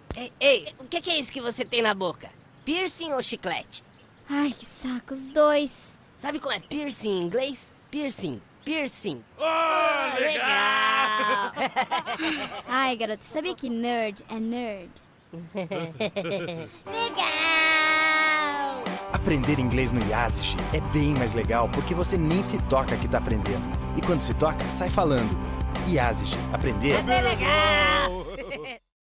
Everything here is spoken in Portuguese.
Ei, o que é isso que você tem na boca? Piercing ou chiclete? Ai, que saco, os dois. Sabe como é piercing em inglês? Piercing. Legal! Ai, garoto, sabia que nerd é nerd? Legal! Aprender inglês no Yazish é bem mais legal porque você nem se toca que tá aprendendo. E quando se toca, sai falando. Yazish, aprender É legal!